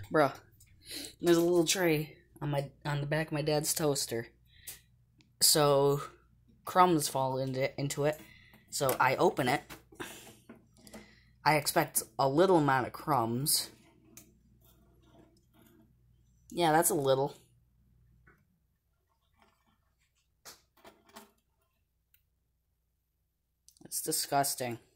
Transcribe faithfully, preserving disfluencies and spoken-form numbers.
Bruh, there's a little tray on my on the back of my dad's toaster. So crumbs fall into into it. So I open it. I expect a little amount of crumbs. Yeah, that's a little. It's disgusting.